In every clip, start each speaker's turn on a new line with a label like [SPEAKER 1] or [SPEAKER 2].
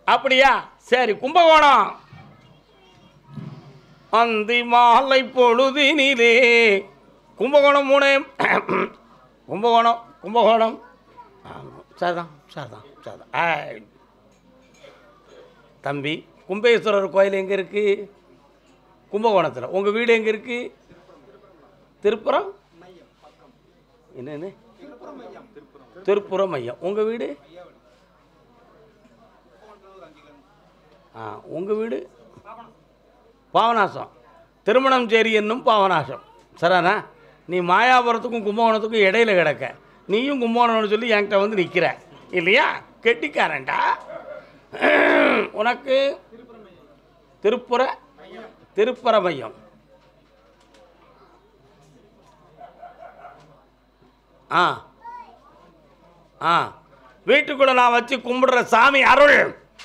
[SPEAKER 1] அப்படியா? சரி. கும்பகோணம் அந்தி மாலை பொழுதினிலே. கும்பகோணம் 3. கும்பகோணம் கும்பகோணம் சரிதான் சரிதான் சரிதான். தம்பி, கும்பேஸ்வரர் கோயில் எங்கே இருக்குது? கும்பகோணத்தில். உங்கள் வீடு எங்கே இருக்குது? திருப்புரம் என்னன்னு? திருப்புரம் மையம். உங்கள் வீடு? உங்கள் வீடு பாவநாசம். திருமணம் சேரி என்னும் பாவநாசம். சரிண்ணா? நீ மாயாபுரத்துக்கும் கும்பகோணத்துக்கும் இடையில கிடக்க. நீயும் கும்பகோணம்னு சொல்லி என்கிட்ட வந்து நிற்கிற இல்லையா? கெட்டிக்காரன்டா. உனக்கு திருப்புர மையம். வீட்டுக்குள்ள நான் வச்சு கும்பிடுற சாமி அருள்.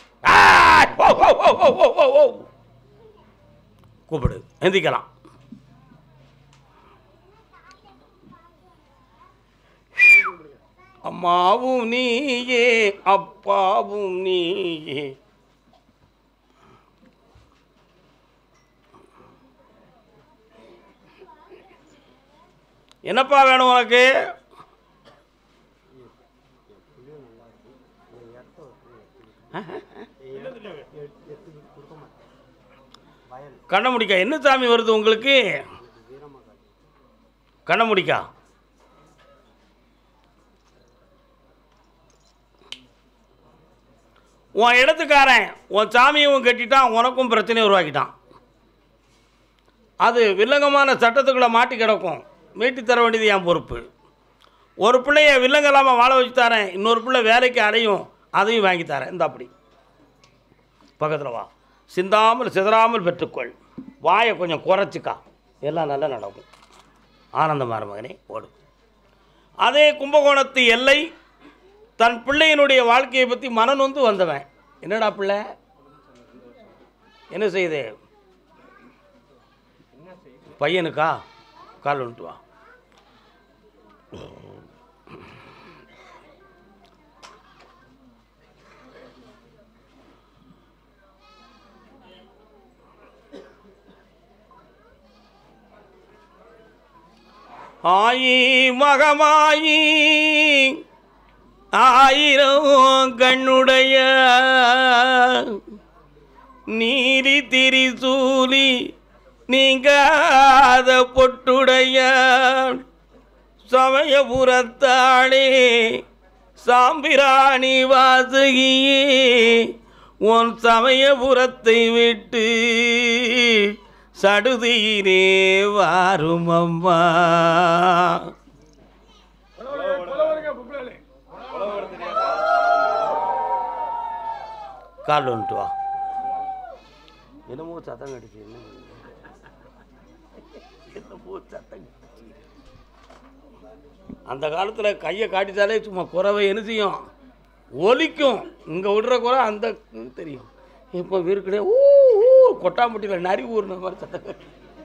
[SPEAKER 1] கூப்பிடு, எந்திக்கலாம். அம்மாவும் நீயே அப்பாவும் நீயே. என்னப்பா வேணும் உனக்கு? கண்ணமுடிக்கா. என்ன சாமி வருது உங்களுக்கு? கண்ணமுடிக்கா. உன் இடத்துக்காரன் உன் சாமியும் கட்டிட்டான், உனக்கும் பிரச்சனையை உருவாக்கிட்டான். அது வில்லங்கமான சட்டத்துக்குள்ளே மாட்டி கிடக்கும். மீட்டி தர வேண்டியது என் பொறுப்பு. ஒரு பிள்ளைய வில்லங்கலாமல் வாழ வச்சு தரேன், இன்னொரு பிள்ளை வேலைக்கு அடையும், அதையும் வாங்கி தரேன். இந்த அப்படி பக்கத்தில் வா. சிந்தாமல் சிதறாமல் பெற்றுக்கொள். வாயை கொஞ்சம் குறைச்சிக்கா, எல்லாம் நல்லா நடக்கும். ஆனந்தமான மகனே ஓடு. அதே கும்பகோணத்து எல்லை தன் பிள்ளையினுடைய வாழ்க்கையை பற்றி மனநொந்து வந்தவன். என்னடா பிள்ளை என்ன செய்யுது? பையனுக்கா? கால் வந்துட்டு வா. ஆயி மகமாயி ஆயிரம் கண்ணுடைய நீரி திரிசூலி நீங்காத பொட்டுடைய சமயபுரத்தாளே சாம்பிராணி வாசகியே உன் சமயபுரத்தை விட்டு சடுதியிலே வாரும் அம்மா. கால் வந்துட்டு வா. என்னமோ சத்தம் கடிச்சு. என்னமோ சத்தம் கடிச்சு. அந்த காலத்தில் கையை காட்டித்தாலே சும்மா குறவை என்ன செய்யும்? ஒலிக்கும். இங்கே விடுற குறை அந்த தெரியும். இப்போ வீருக்கிட்டே கொட்டாம்பட்டியில் நரி ஊர்ன மாதிரி சத்தம்.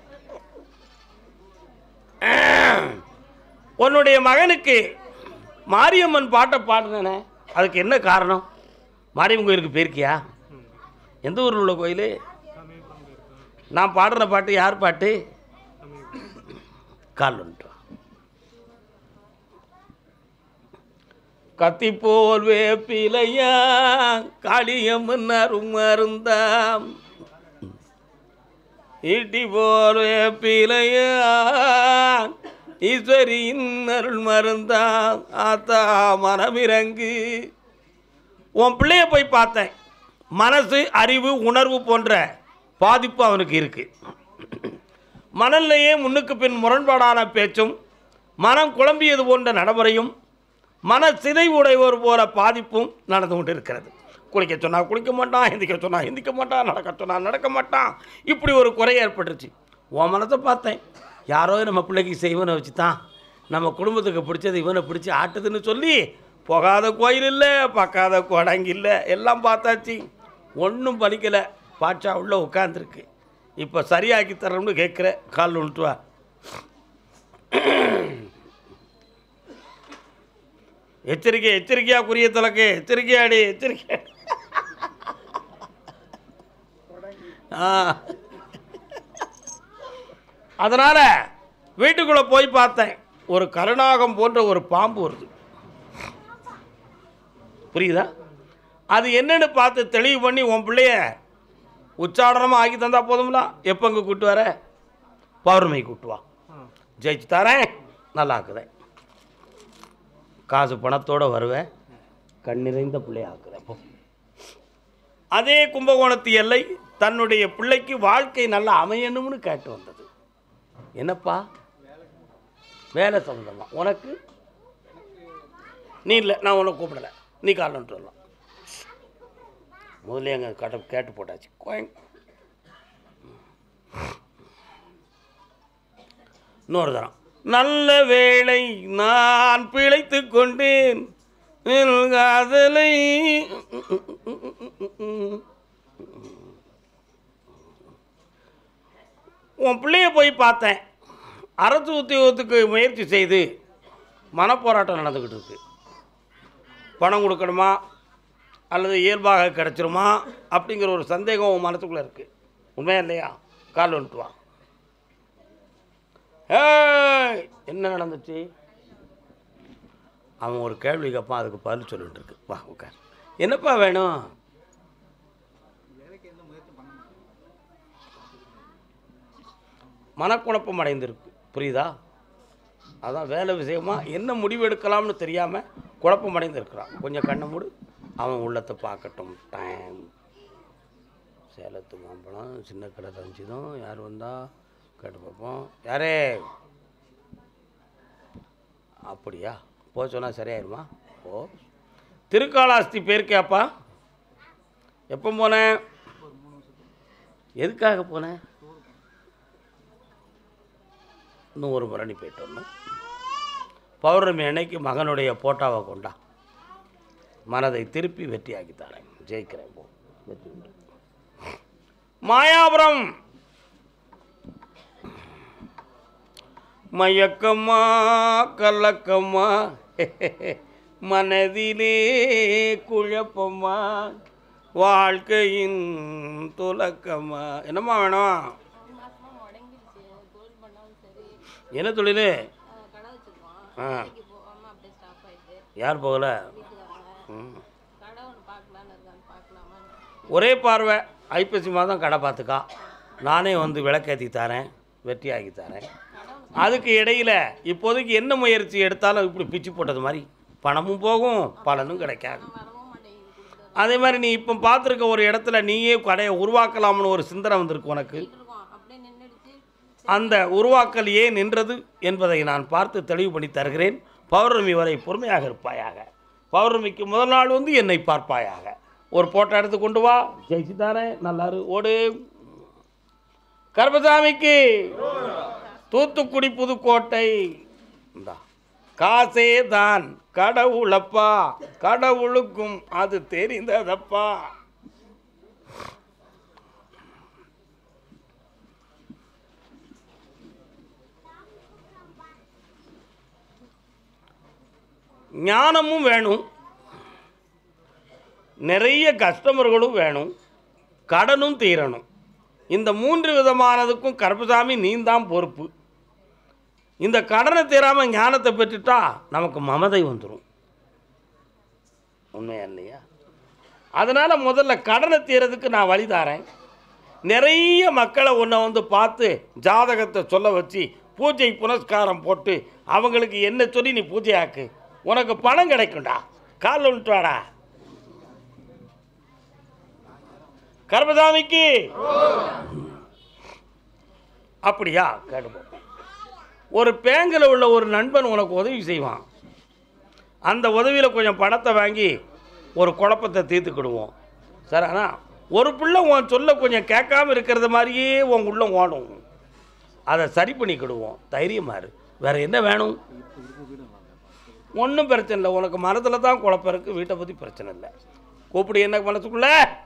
[SPEAKER 1] உன்னுடைய மகனுக்கு மாரியம்மன் பாட்டை பாடுனேனே, அதுக்கு என்ன காரணம்? மாரியம்மன் கோயிலுக்கு போயிருக்கியா? எந்த ஊரில் உள்ள கோயில்? நான் பாடுற பாட்டு யார் பாட்டு? கால் வந்துட்டு கத்தி போல் வேப்பிலையா காளியம்மன் அருமருந்தாம் ஈட்டி போல் வேப்பிலையா ஈஸ்வரியின் அருள் மருந்தாம் ஆத்தா மனமிறங்கு. உன் பிள்ளைய போய் பார்த்தேன். மனசு அறிவு உணர்வு போன்ற பாதிப்பு அவனுக்கு இருக்கு. மனநிலையே முன்னுக்கு பின் முரண்பாடான பேச்சும் மனம் குழம்பியது போன்ற நடைமுறையும் மன சிதை உடையோர் போல பாதிப்பும் நடந்து கொண்டு இருக்கிறது. குளிக்க சொன்னால் குளிக்க மாட்டான், எந்திக்க சொன்னால் எந்திக்க மாட்டான், நடக்க சொன்னால் நடக்க மாட்டான். இப்படி ஒரு குறை ஏற்பட்டுருச்சு. உன் மனத்தை பார்த்தேன். யாரோ நம்ம பிள்ளைக்கு செய்வனை வச்சு தான் நம்ம குடும்பத்துக்கு பிடிச்சது இவனை பிடிச்சி ஆட்டுதுன்னு சொல்லி போகாத கோயில் இல்லை, பார்க்காத கோடங்கி இல்லை, எல்லாம் பார்த்தாச்சு, ஒன்றும் பலிக்கலை. பாட்சா உள்ளே உட்காந்துருக்கு. இப்போ சரியாக்கி தரணும்னு கேட்குற. கால் விட்டு வா. எச்சரிக்கை எச்சரிக்கையாக குறிய தலக்கு எச்சரிக்கையாடி எச்சரிக்கை. அதனால் வீட்டுக்குள்ளே போய் பார்த்தேன், ஒரு கருநாகம் போன்ற ஒரு பாம்பு வருது. புரியுதா? அது என்னன்னு பார்த்து தெளிவு பண்ணி உன் பிள்ளைய உச்சாடனமாக ஆக்கி தந்தா போதும்லாம். எப்போ இங்கே கூப்பிட்டு வர? பௌர்ணமி கூப்பிட்டு வா, ஜெயிச்சு தரேன், நல்லா ஆக்குதேன். காசு பணத்தோடு வருவேன், கண் நிறைந்த பிள்ளைய ஆக்குதேன். அதே கும்பகோணத்து எல்லை தன்னுடைய பிள்ளைக்கு வாழ்க்கை நல்லா அமையணும்னு கேட்டு வந்தது. என்னப்பா வேலை சம்பந்தமா? உனக்கு நீ இல்லை, நான் உன்னை கூப்பிடலை, நீ காலன்ட்டு வரலாம். முதல்ல எங்கள் கட்ட கேட்டு போட்டாச்சு. இன்னொரு தரம், நல்ல வேளை நான் பிழைத்து கொண்டேன் காதலை. உன் பிள்ளைய போய் பார்த்தேன், அரசு உத்தியோகத்துக்கு முயற்சி செய்து மனப்போராட்டம் நடந்துக்கிட்டு இருக்கு. பணம் கொடுக்கணுமா அல்லது இயல்பாக கிடச்சிருமா அப்படிங்கிற ஒரு சந்தேகம் உன் மனசுக்குள்ளே இருக்குது. உண்மையா இல்லையா? கால் வந்துட்டு வா. என்ன நடந்துச்சு? அவன் ஒரு கேள்வி கேட்பான், அதுக்கு பதில் சொல்லிட்டு இருக்கு. வா உட்கார். என்னப்பா வேணும்? மனக்குழப்பம் அடைந்திருக்கு. புரியுதா? அதான் வேலை விஷயமாக என்ன முடிவு எடுக்கலாம்னு தெரியாமல் குழப்பம் அடைந்திருக்கிறான். கொஞ்சம் கண்ணை மூடு, அவன் உள்ளத்தை பார்க்கட்டும். டைம். சேலத்து மாம்பழம், சின்ன கடை ரஞ்சிதம், யார் வந்தா கேட்டு பார்ப்போம். யாரே? அப்படியா? போக சொன்னால் சரியாயிருமா? ஓ, திருக்காளாஸ்தி போயிருக்கியாப்பா? எப்போ போனேன்? எதுக்காக போனேன்? இன்னும் ஒரு முறை நீ போயிட்டு வரணும். பௌர்ணமி அன்னைக்கு மகனுடைய போட்டாவை கொண்டா, மனதை திருப்பி வெற்றியாக்கி தரேன், ஜெயிக்கிறேன். போ, வெற்றி உண்டு. மாயாபுரம் மயக்கம்மா கலக்கம்மா மனதிலே குழப்பம்மா வாழ்க்கையின் துலக்கம்மா. என்னம்மா வேணும்? என்ன தொழில்? யார் போகல? ஒரே பார்வை, ஐப்பசி மாதம் கடை பார்த்துக்கா, நானே வந்து விளக்கேற்றி தரேன், வெற்றியாகி தரேன். அதுக்கு இடையில் இப்போதைக்கு என்ன முயற்சி எடுத்தாலும் இப்படி பிச்சு போட்டது மாதிரி பணமும் போகும், பலனும் கிடைக்காது. அதே மாதிரி நீ இப்போ பார்த்துருக்க ஒரு இடத்துல நீயே கடையை உருவாக்கலாம்னு ஒரு சிந்தனை வந்திருக்கு உனக்கு. அந்த உருவாக்கல் ஏன் நின்றது என்பதை நான் பார்த்து தெளிவு பண்ணி தருகிறேன். பௌர்ணமி வரை பொறுமையாக இருப்பாயாக. பௌர்ணமிக்கு முதல் நாள் வந்து என்னை பார்ப்பாயாக. ஒரு போட்டோ எடுத்து கொண்டு வா, ஜெயிச்சு தாரேன், நல்லாரு. ஓடு. கருப்பசாமிக்கு தூத்துக்குடி புதுக்கோட்டை. இந்தா காசே தான் கடவுளப்பா, கடவுளுக்கும் அது தெரிந்ததப்பா. ஞானமும் வேணும், நிறைய கஸ்டமர்களும் வேணும், கடனும் தீரணும். இந்த 3 விதமானதுக்கும் கருப்பசாமி நீந்தான் பொறுப்பு. இந்த கடனை தீராமல் ஞானத்தை பெற்றுட்டா நமக்கு மமதை வந்துடும். உண்மையா இல்லையா? அதனால் முதல்ல கடனை தீரதுக்கு நான் வழி தாரேன். நிறைய மக்களை உன்னை வந்து பார்த்து ஜாதகத்தை சொல்ல வச்சு பூஜை புனஸ்காரம் போட்டு அவங்களுக்கு என்ன சொல்லி நீ பூஜையாக்கு, உனக்கு பணம் கிடைக்கும்டா. கால் விட்டு வாடா. கருப்பசாமிக்கு அப்படியா? கேட்டுப்போம். ஒரு பேங்கில் உள்ள ஒரு நண்பன் உனக்கு உதவி செய்வான். அந்த உதவியில் கொஞ்சம் பணத்தை வாங்கி ஒரு குழப்பத்தை தீர்த்துக்கிடுவோம். சார், ஆனால் ஒரு பிள்ளை உன் சொல்ல கொஞ்சம் கேட்காம இருக்கிறது மாதிரியே உன் உள்ள ஓடும். அதை சரி பண்ணிக்கிடுவோம். தைரியமாக இரு. வேறு என்ன வேணும்? ஒன்றும் பிரச்சனை இல்லை. உனக்கு மனதில் தான் குழப்பம் இருக்குது, வீட்டை பற்றி பிரச்சனை இல்லை. கூப்பிடு. என்ன மனசுக்குள்ள?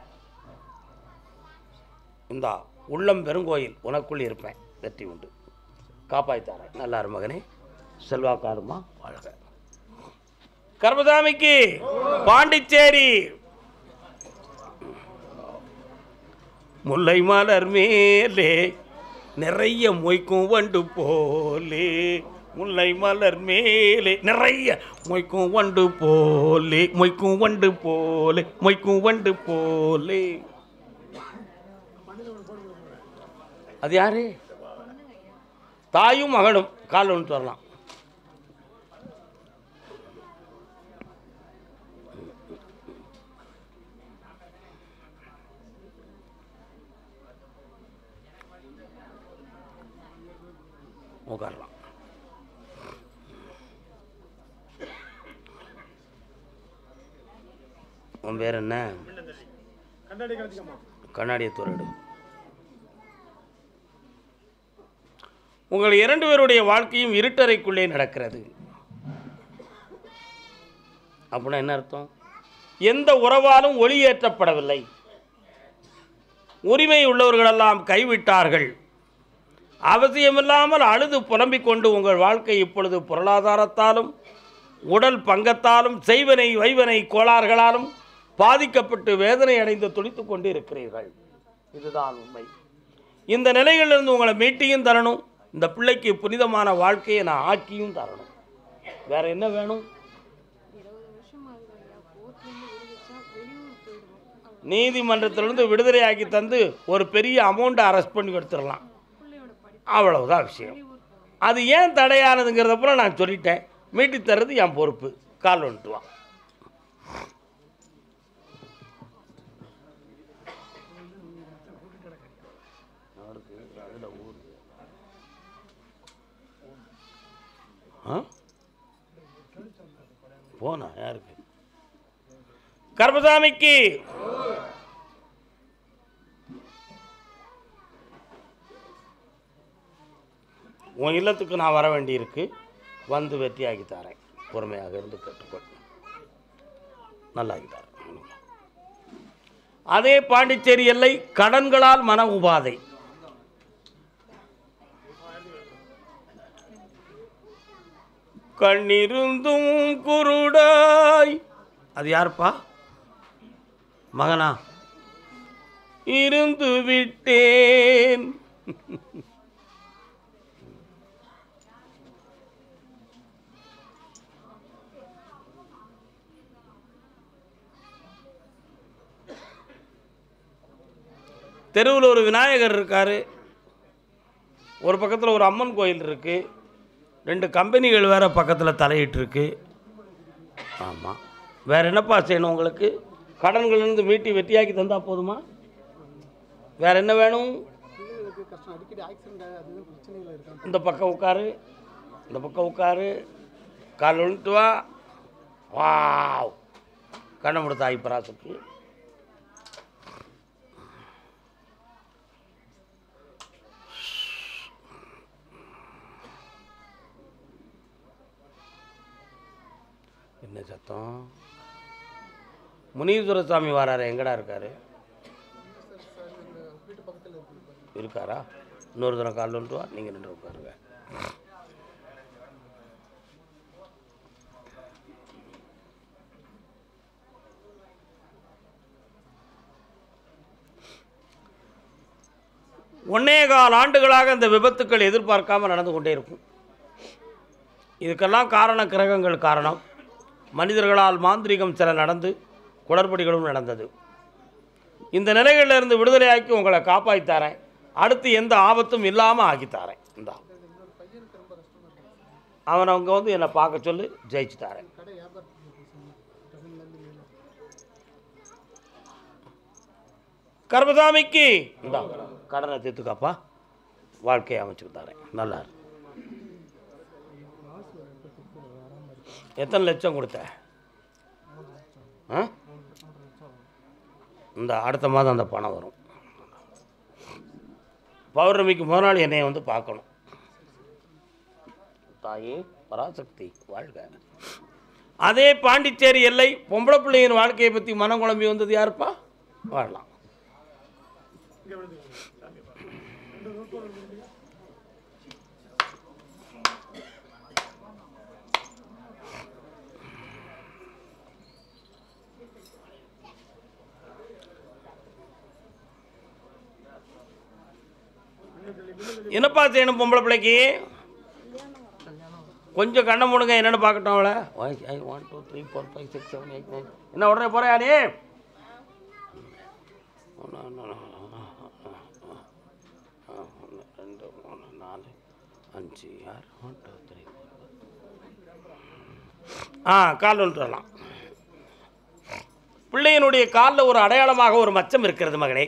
[SPEAKER 1] இந்தா உள்ளம் பெருங்கோயில், உனக்குள் இருப்பேன், வெற்றி உண்டு, காப்பாய்த்தாரேன். நல்லாரு மகனே, செல்வாக்காருமா, வாழ்க. கருப்பசாமிக்கு பாண்டிச்சேரி முல்லை மலர் மேலே நிறைய மொய்க்கும் வண்டு போலே, முல்லை மலர் மேலே நிறைய மொய்க்கும் வண்டு போலே, மொய்க்கும் வண்டு போலே, மொய்க்கும் வண்டு போலே. அது யாரு? தாயும் மகனும். கால் ஒன்று வரலாம். உட்காரலாம். உன் பேர் என்ன? கண்ணாடியை துறடு. உங்கள் 2 பேருடைய வாழ்க்கையும் இருட்டறைக்குள்ளே நடக்கிறது. அப்படின்னா என்ன அர்த்தம்? எந்த உறவாலும் ஒளியேற்றப்படவில்லை. உரிமை உள்ளவர்களெல்லாம் கைவிட்டார்கள். அவசியமில்லாமல் அழுது புலம்பிக் கொண்டு உங்கள் வாழ்க்கை இப்பொழுது பொருளாதாரத்தாலும் உடல் பங்கத்தாலும் செய்வனை வைவனை கோளாறுகளாலும் பாதிக்கப்பட்டு வேதனை அடைந்து துடித்துக் கொண்டு இருக்கிறீர்கள். இதுதான் உண்மை. இந்த நிலைகளிலிருந்து உங்களை மீட்டியும் தரணும். இந்த பிள்ளைக்கு புனிதமான வாழ்க்கையை நான் ஆக்கியும் தரணும். வேற என்ன வேணும்? நீதிமன்றத்திலிருந்து விடுதலையாக்கி தந்து ஒரு பெரிய அமௌண்ட்டை அரெஸ்ட் பண்ணி கொடுத்துடலாம். அவ்வளவுதான் விஷயம். அது ஏன் தடையானதுங்கிறதப்புறம் நான் சொல்லிட்டேன். மீட்டி தர்றது என் பொறுப்பு. கால் வந்துட்டு வா. போனா யாருக்கு? கருப்பசாமிக்கு. உன் இல்லத்துக்கு நான் வர வேண்டியிருக்கு. வந்து வெற்றியாகி தரேன். பொறுமையாக இருந்து கேட்டுக்கொள். நல்லாகி தரேன். அதே பாண்டிச்சேரி எல்லை கடன்களால் மன உபாதை. கண்ணிருந்தும் குருடாய். அது யாருப்பா? மகனா? இருந்து விட்டேன். தெருவில் ஒரு விநாயகர் இருக்கார். ஒரு பக்கத்தில் ஒரு அம்மன் கோயில் இருக்குது. 2 கம்பெனிகள் வேறு பக்கத்தில் தலையிட்டுருக்கு. ஆமாம். வேறு என்னப்பா செய்யணும் உங்களுக்கு? கடன்களிலிருந்து மீட்டி வெட்டியாக்கி தந்தால் போதுமா? வேறு என்ன வேணும்? இந்த பக்கம் உட்காரு, இந்த பக்கம் உட்காரு. கால் ஒழுட்டு வா. வா கண்ணை முடித்த ஐப்பராசுக்கு. என்ன சத்தம்? முனீஸ்வர சாமி வராரு. எங்கடா இருக்காரு? இருக்காரா? இன்னொரு தடவை கால் வந்துட்டு வா. நீங்கள் 2 உட்காருங்க. ஒன்னே கால் ஆண்டுகளாக இந்த விபத்துக்கள் எதிர்பார்க்காமல் நடந்து கொண்டே இருக்கும். இதுக்கெல்லாம் காரண கிரகங்கள் காரணம். மனிதர்களால் மாந்திரிகம் சில நடந்து குளறுபடிகளும் நடந்தது. இந்த நிலைகளிலிருந்து விடுதலையாக்கி உங்களை காப்பாற்றித்தாரேன். அடுத்து எந்த ஆபத்தும் இல்லாமல் ஆக்கித்தாரேன். இந்த அவனை அவங்க வந்து என்னை பார்க்க சொல்லி ஜெயிச்சு தாரேன். கருப்பசாமிக்கு இந்த கடனை தீர்த்துக்காப்பா. வாழ்க்கையை அமைச்சுக்கு தாரேன். நல்லா இருக்கு. எத்தனை லட்சம் கொடுத்த? இந்த அடுத்த மாதம் அந்த பணம் வரும். பௌர்ணமிக்கு முதல் என்னை வந்து பார்க்கணும். தாயே பராசக்தி வாழ்க. அதே பாண்டிச்சேரி எல்லை பொம்பளை பிள்ளையின் வாழ்க்கையை பற்றி மனம் குழம்பி வந்தது யாருப்பா? வாழலாம். என்னப்பா செய்யணும் பொம்பளை பிள்ளைக்கு? கொஞ்சம் கண்ணை மூடுங்க, என்னென்னு பார்க்கட்டும் அவளை. 1 2 3 4 5 6 7 8 9. என்ன உடனே போறியா நீ? 1 2 3 4 5 6 1 2 3 கால் ஒன்றுலாம். பிள்ளையினுடைய காலில் ஒரு அடையாளமாக ஒரு மச்சம் இருக்கிறது மகனே.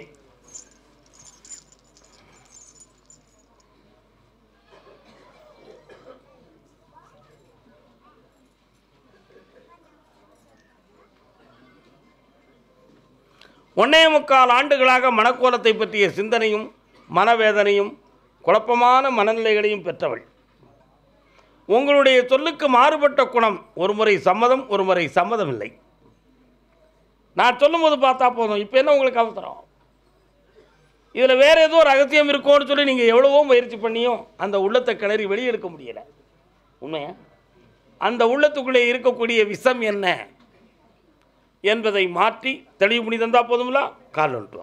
[SPEAKER 1] ஒன்னே முக்கால் ஆண்டுகளாக மனக்கோலத்தை பற்றிய சிந்தனையும் மனவேதனையும் குழப்பமான மனநிலைகளையும் பெற்றவள். உங்களுடைய சொல்லுக்கு மாறுபட்ட குணம். ஒரு முறை சம்மதம், ஒரு முறை சம்மதம் இல்லை. நான் சொல்லும் போது பார்த்தா போதும், இப்போ என்ன உங்களுக்கு அவசரம்? இதில் வேறு ஏதோ ஒரு ரகசியம் இருக்கும்னு சொல்லி நீங்கள் எவ்வளவோ முயற்சி பண்ணியும் அந்த உள்ளத்தை கிளறி வெளியெடுக்க முடியலை. உண்மையா? அந்த உள்ளத்துக்குள்ளே இருக்கக்கூடிய விஷம் என்ன என்பதை மாற்றி தெளிவு பண்ணி தந்தா போதும்ல. கால் வந்துட்டு வா.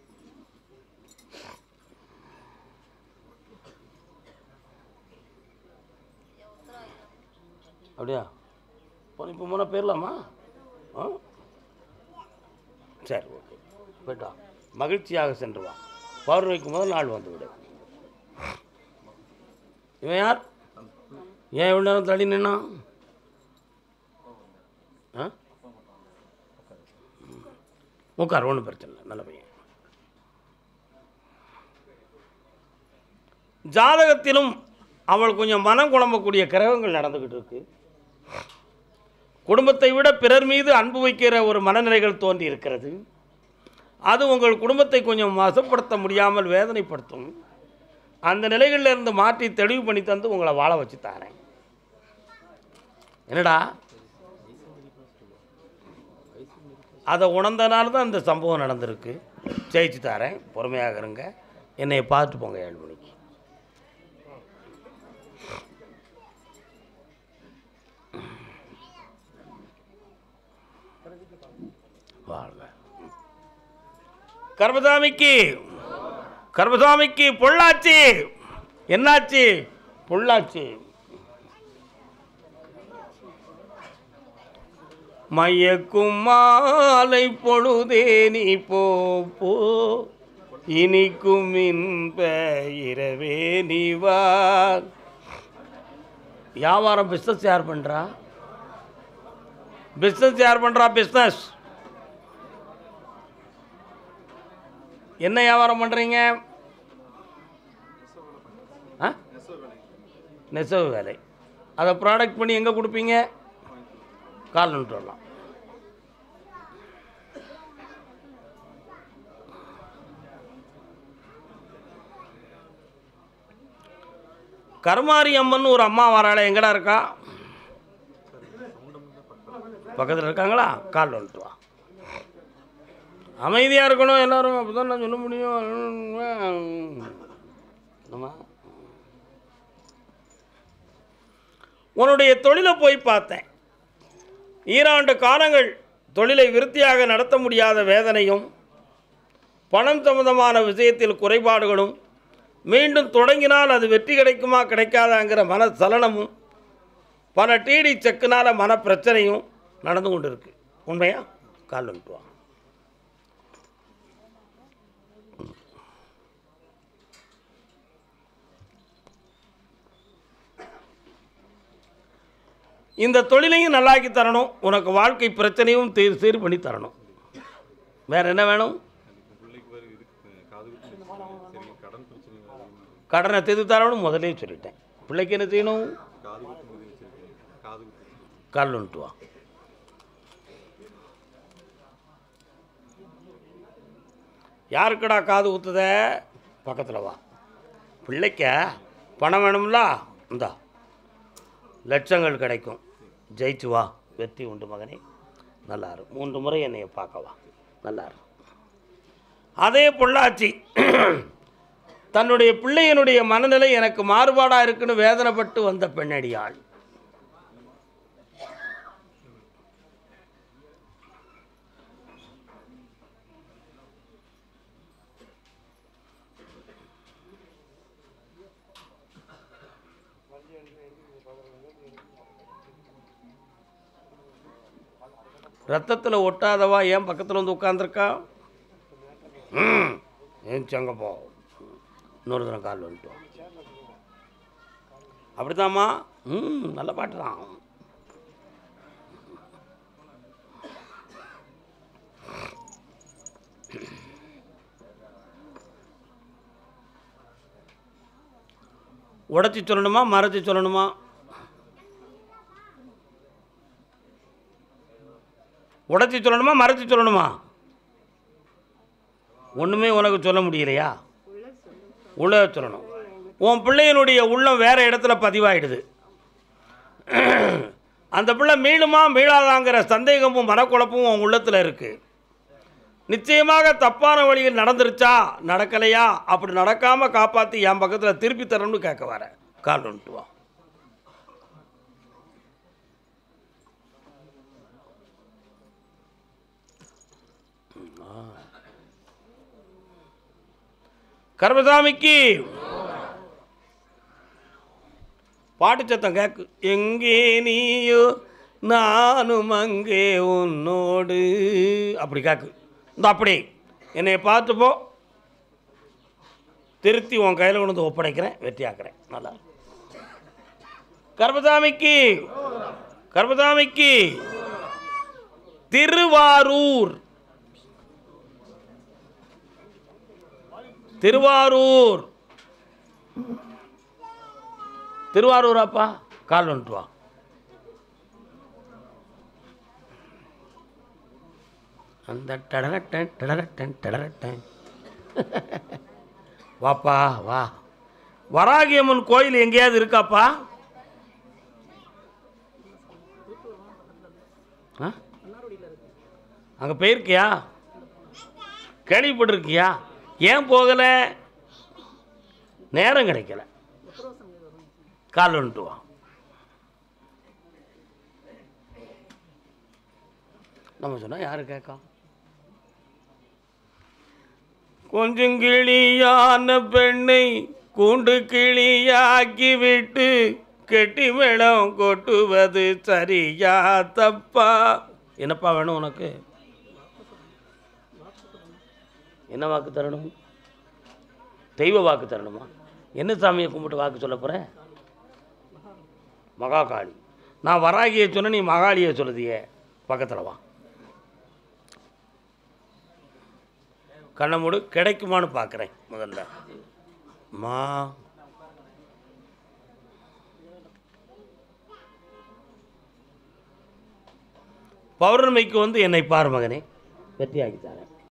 [SPEAKER 1] அப்படியா? இப்போ முன்ன போயிடலாமா? சரி, ஓகே, போய்ட்டா. மகிழ்ச்சியாக சென்று வா. பௌர்ணமிக்கு முதல் நாள் வந்து விடு. இவன் யார்? ஏன் எவ்வளோ நேரம் தள்ளி நின்னா? உட்கார், ஒன்றும் பிரச்சனை இல்லை, நல்ல பையன். ஜாதகத்திலும் அவள் கொஞ்சம் மனம் குழம்பக்கூடிய கிரகங்கள் நடந்துக்கிட்டு இருக்கு. குடும்பத்தை விட பிறர் மீது அன்பு வைக்கிற ஒரு மனநிலைகள் தோன்றி இருக்கிறது. அது உங்கள் குடும்பத்தை கொஞ்சம் வசப்படுத்த முடியாமல் வேதனைப்படுத்தும். அந்த நிலைகளில் இருந்து மாற்றி தெளிவு பண்ணி தந்து உங்களை வாழ வச்சு தாரேன். என்னடா? அதை உணர்ந்தனால தான் இந்த சம்பவம் நடந்திருக்கு. ஜெயிச்சு தாரேன், பொறுமையாக இருங்க. என்னை பார்த்துட்டு போங்க 7 மணிக்கு. வாழ்க. கர்மசாமிக்கு பொள்ளாச்சி. என்னாச்சு? பொள்ளாச்சி மயக்கும் மாலை பொழுதே நீ போ, இனிக்கும் இன்ப இரவே நீ வா. வியாபாரம் பிஸ்னஸ் யார் பண்ணுறா? பிஸ்னஸ் என்ன வியாபாரம் பண்ணுறீங்க? நெசவு வேலை. அதை ப்ராடக்ட் பண்ணி எங்கே கொடுப்பீங்க? கால் நின்று வரலாம். கருமாரி அம்மன் ஒரு அம்மா வராளே, எங்கடா இருக்கா? பக்கத்தில் இருக்காங்களா? கால் வந்துட்டு வா. அமைதியாக இருக்கணும் எல்லோரும், அப்போ தான் நான் சொல்ல முடியும். உன்னுடைய தொழிலை போய் பார்த்தேன். ஈராண்டு காலங்கள் தொழிலை விருத்தியாக நடத்த முடியாத வேதனையும், பணம் சம்பந்தமான விஷயத்தில் குறைபாடுகளும், மீண்டும் தொடங்கினால் அது வெற்றி கிடைக்குமா கிடைக்காதாங்கிற மன சலனமும், பல டிடி செக்குனால் மன பிரச்சனையும் நடந்து கொண்டு இருக்கு. உண்மையா? கால் வந்துட்டு வா. இந்த தொழிலையும் நல்லாக்கி தரணும், உனக்கு வாழ்க்கை பிரச்சனையும் சீர் பண்ணி தரணும். வேறு என்ன வேணும்? கடனை தீர்த்து தரணும். முதலே சொல்லிட்டேன். பிள்ளைக்கு என்ன செய்யணும்? கால் வந்துட்டு வா. யாருக்கடா காது ஊற்றுத? பக்கத்தில் வா. பிள்ளைக்க பணம் வேணும்ல? இந்தா லட்சங்கள் கிடைக்கும். ஜெயிச்சு வா, வெற்றி உண்டு மகனே. நல்லாரு. 3 முறை என்னைய பார்க்க வா. நல்லாரு. அதே பொள்ளாச்சி தன்னுடைய பிள்ளையினுடைய மனநிலை எனக்கு மாறுபாடாக இருக்குன்னு வேதனைப்பட்டு வந்த பெண்ணடியாள். ரத்தத்தில் ஒட்டாதவா ஏன் பக்கத்தில் வந்து உட்காந்துருக்கா? ஏன் சங்கப்போ இன்னொரு தினம் கால் வந்துட்டோம். அப்படித்தாம்மா. நல்ல பாட்டு தான். உடச்சி சொல்லணுமா மறைச்சி சொல்லணுமா? உடச்சி சொல்லணுமா மறைச்சி சொல்லணுமா? ஒன்றுமே உனக்கு சொல்ல முடியலையா? உள்ள சொல்லணும். உன் பிள்ளையினுடைய உள்ளம் வேறு இடத்துல பதிவாயிடுது. அந்த பிள்ளை மீளுமா மீளாதாங்கிற சந்தேகமும் மனக்குழப்பமும் உன் உள்ளத்தில் இருக்குது. நிச்சயமாக தப்பான வழியில் நடந்துருச்சா நடக்கலையா? அப்படி நடக்காமல் காப்பாற்றி என் பக்கத்தில் திருப்பி தரணும்னு கேட்க வர கால் வந்துட்டு வா. கர்மசாமிக்கு பாட்டு சத்தம் கேக்கு. எங்கே நீயோ நானும் அங்கே உன்னோடு அப்படி கேக்கு. இந்த அப்படி என்னை பார்த்துப்போ, திருத்தி உன் கையில் கொண்டு வந்து ஒப்படைக்கிறேன், வெற்றியாக்குறேன். நல்லா கர்மசாமிக்கு கர்மசாமிக்கு. திருவாரூர் திருவாரூர் திருவாரூராப்பா கால் வந்துட்டு வா. அந்த டடரட்டன் டடரட்டன் டடரட்டன் வாப்பா வா. வராகியம்மன் கோயில் எங்கேயாவது இருக்காப்பா? அங்கே போயிருக்கியா? கேள்விப்பட்டிருக்கியா? ஏன் போகலை? நேரம் கிடைக்கல. கால் வந்துட்டு வா. நம்ம சொன்னால் யாரு கேட்கா? கொஞ்சம் கிளியான பெண்ணை கூண்டு கிளியாக்கி விட்டு கெட்டி மேளம் கொட்டுவது சரியா தப்பா? என்னப்பா வேணும் உனக்கு? என்ன வாக்கு தரணும்? தெய்வ வாக்கு தரணுமா? என்ன சாமியை கும்பிட்டு வாக்கு சொல்ல போகிற? மகாகாளி. நான் வராகியை சொன்ன, நீ மகாளியை சொல்லுதியே. பக்கத்தில் வா. கண்ணை மூடு. கிடைக்குமான்னு பார்க்குறேன் முதல்ல. மா பௌர்ணமிக்கு வந்து என்னை பார் மகனே, வெற்றியாகி தரேன்.